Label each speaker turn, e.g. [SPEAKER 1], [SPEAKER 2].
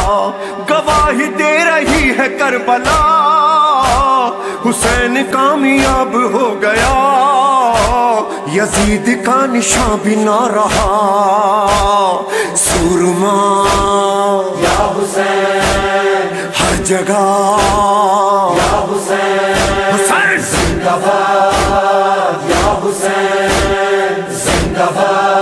[SPEAKER 1] गवाही दे रही है करबला, हुसैन कामयाब हो गया, यजीद का निशान भी ना रहा। सूरमा
[SPEAKER 2] या हुसैन
[SPEAKER 1] हर जगह,
[SPEAKER 2] या हुसैन
[SPEAKER 1] हुसैन
[SPEAKER 2] जिंदाबाद, या हुसैन जिंदाबाद।